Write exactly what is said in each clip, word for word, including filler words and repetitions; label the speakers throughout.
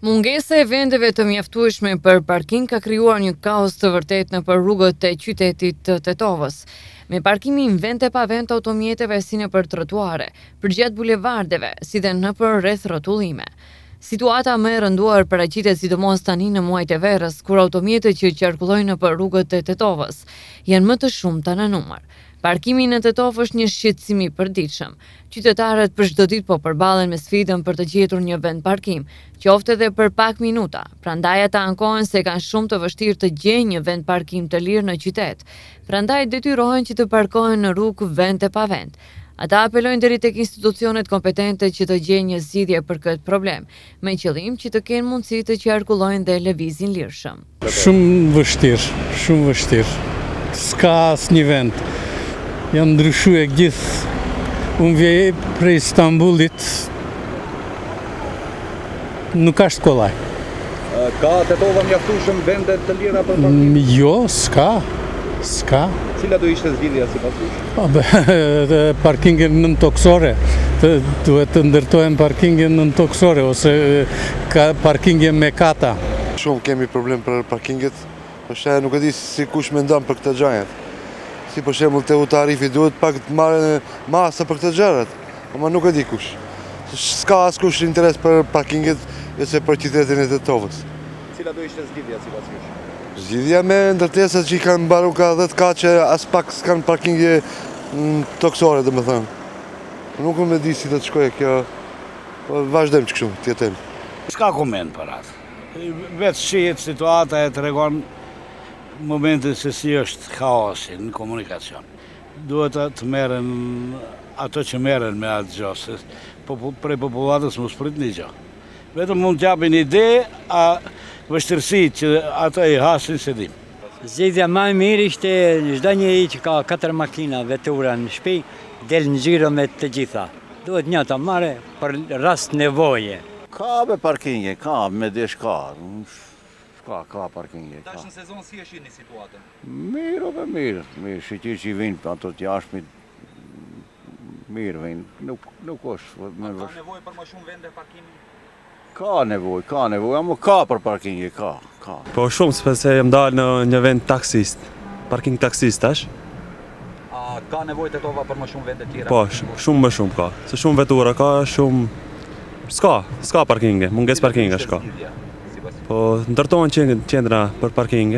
Speaker 1: Mungesa e vendeve të mjaftueshme për parking ka krijuar një kaos të vërtet nëpër rrugët e qytetit të Tetovës. Me parkimin vend e pa vend të automjeteve si nëpër trotuare, përgjatë bulevardeve, si dhe nëpër rreth rrotullime. Situata më e rënduar paraqitet sidomos tani në muajt e verës, kur automjetet që qarkullojnë nëpër rrugët e Tetovës janë më të shumta në numër. Parkimi në Tetovë është një shqetësim i përditshëm. Qytetarët për çdo ditë po përballen me sfidën për të gjetur një vend parkim, qoftë edhe për pak minuta. Prandaj ata ankohen se kanë shumë të vështirë të gjejnë një vend parkim të lirë në qytet. Prandaj detyrohen që të parkohen në rrugë vend e pa vend. Ata apelojnë deri tek institucionet kompetente që të gjejnë një zgjidhje për këtë problem, me qëllim që të kenë mundësi të qarkullojnë dhe lëvizin lirshëm.
Speaker 2: Shumë vështirë, shumë vështirë. S'ka asnjë vend. Janë ndryshuar e gjithë. Unë vjej prej Istanbulit, nuk është kollaj.
Speaker 3: Ka Tetova mjaftueshëm vende të lira për parkim?
Speaker 2: Jo, s'ka, s'ka.
Speaker 3: Cila do ishte zgjidhja sipas jush?
Speaker 2: Parkingin nën toksore, duhet të ndërtojmë parkingin nën toksore, ose ka parkingin me kata.
Speaker 4: Shumë kemi problem për parkinget, përshë nuk e di si kush mendon për këtë gjajet. Si për shembull te u tarifi duhet pak të marrë masa për këtë gjërat, ama nuk e di kush. S'ka askush interes për parkinget ose për qytetin e Tetovës.
Speaker 3: Cila do ishte zgjidhja sipas jush?
Speaker 4: Zgjidhja me ndërtesat që i kanë mbaruar ka dhjetë kaçe, as pak s'kanë parkinge toksore, domethënë. Nuk më di si do të shkojë kjo. Po vazhdojmë kështu, të jetojmë.
Speaker 5: S'ka koment për atë. Vetë shihet situata e tregon momentin se si është kaosi në komunikacion. Duhet të merren ato që merren me atë gjë, se prej popullatës mos prit një gjë. Vetëm mund të japin ide, a vështirësi që ata i hasin se dim.
Speaker 6: Zgjidhja më e mirë ishte çdo njeri që ka katër makina vetura në shtëpi, del në xhiro me të gjitha. Duhet një ta marrë për rast nevoje.
Speaker 7: Ka me parkinge, ka me desh ka. Ka, ka parkinge.
Speaker 3: Tash në sezon si është një situatën?
Speaker 7: Mirë o be mirë, mirë, shqyqyr që i vinë ato të jashmit, mirë vinë, nuk, nuk është.
Speaker 3: A ka nevoj për më shumë vende parkimi?
Speaker 7: Ka nevoj, ka nevoj, ama ka për parkinge, ka, ka.
Speaker 8: Po shumë, sepse jam dalë në një vend taksist, parking taksist tash.
Speaker 3: A ka nevoj Tetova për më shumë vende tjera?
Speaker 8: Po, shumë më shumë ka, se shumë vetura ka, shumë, s'ka, s'ka parkinge, munges parkinge s'ka. Po ndërtohen qendra për parkinge.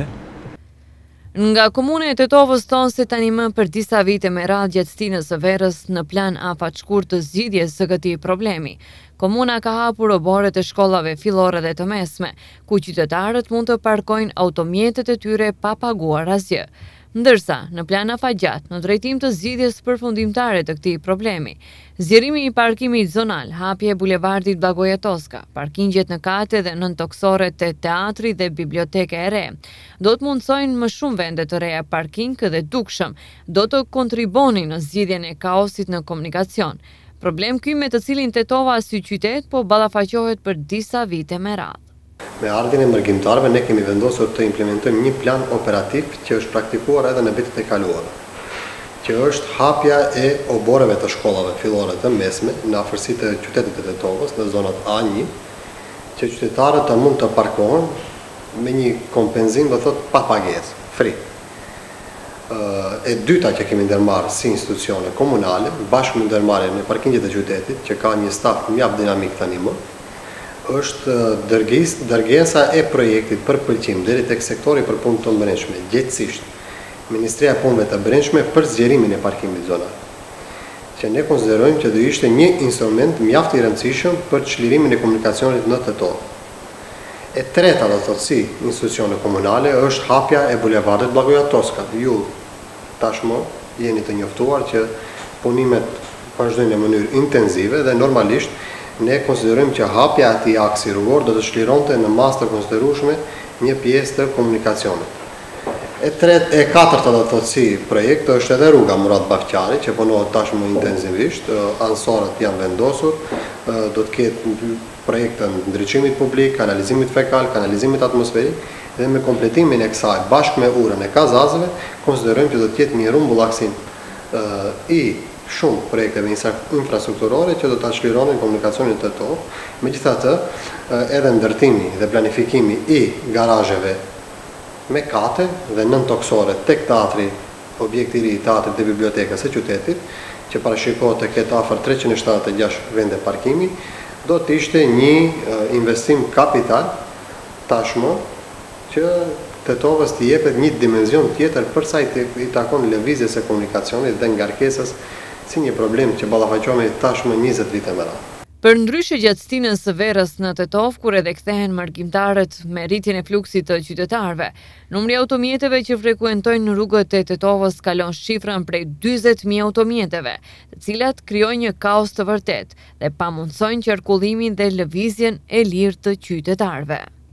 Speaker 1: Nga komune e Tetovës thonë se tani më për disa vite me radhë gjatë stinës së verës në plan afat shkurt të zgjidhjes së këtij problemi. Komuna ka hapur oborret e shkollave fillore dhe të mesme, ku qytetarët mund të parkojnë automjetet e tyre pa paguar asgjë. Ndërsa, në plan afatgjat, në drejtim të zgjidhjes përfundimtare të këtij problemi, zgjerimi i parkimit zonal, hapje e bulevardit Blagoja Toska, parkingjet në kate dhe nën toksore të teatri dhe biblioteke e re, do të mundsojnë më shumë vende të reja parking dhe dukshëm, do të kontribonin në zgjidhjen e kaosit në komunikacion. Problem ky me të cilin Tetova si qytet po ballafaqohet për disa vite me radhë.
Speaker 9: Me ardhin e mërgjimtarëve ne kemi vendosur të implementojmë një plan operativ që është praktikuar edhe në vitet e kaluara, që është hapja e oborreve të shkollave fillore të mesme në afërsi të qytetit të Tetovës, në zonat A një, që qytetarët të mund të parkohen me një kompenzim, do thotë pa pagesë, free. E dyta që kemi ndërmarrë si institucione komunale, bashkë me ndërmarrjen e parkingjet e qytetit, që ka një staf mjaft dinamik tani më, është dërgesa e projektit për pëlqim deri tek sektori për punë të brendshme, gjithësisht Ministria e Punëve të Brendshme për zgjerimin e parkimit zonal, që ne konsiderojmë që do ishte një instrument mjaft i rëndësishëm për çlirimin e komunikacionit në Tetovë. E treta, do thotë si institucione komunale, është hapja e bulevardit Blagoja Toska. Ju tashmë jeni të njoftuar që punimet vazhdojnë në mënyrë intensive dhe normalisht ne konsiderojmë që hapja e atij aksi rrugor do të çlironte në masë të konsiderueshme një pjesë të komunikacionit. E tretë, e katërta, do të thotë si projekt është edhe rruga Murat Bafqari, që punohet tashmë intensivisht, ansorët janë vendosur, do të ketë projekte ndriçimit publik, kanalizimit fekal, kanalizimit atmosferik, dhe me kompletimin e kësaj bashkë me urën e kazazëve, konsiderojmë që do të jetë një rrumbull aksin i shumë projekteve infrastrukturore që do ta çlironin komunikacionin tetov. Megjithatë, edhe ndërtimi dhe planifikimi i garazheve me kate dhe nën toksore tek teatri, objekti i ri i teatrit dhe bibliotekës së qytetit, që parashikohet të ketë afër treqind e shtatëdhjetë e gjashtë vende parkimi, do të ishte një investim kapital tashmë që Tetovës të jepet një dimension tjetër për sa i takon lëvizjes së komunikacionit dhe ngarkesës si një problem që ballafaqohemi tashmë njëzet vite me radhë.
Speaker 1: Për ndryshe gjatë stinës së verës në Tetov, kur edhe kthehen markimtarët me rritjen e fluksit të qytetarëve, numri i automjeteve që frekuentojnë rrugët e Tetovës kalon shifrën prej dyzet mijë automjeteve, të cilat krijojnë një kaos të vërtet dhe pamundsojnë qarkullimin dhe lëvizjen e lirë të qytetarëve.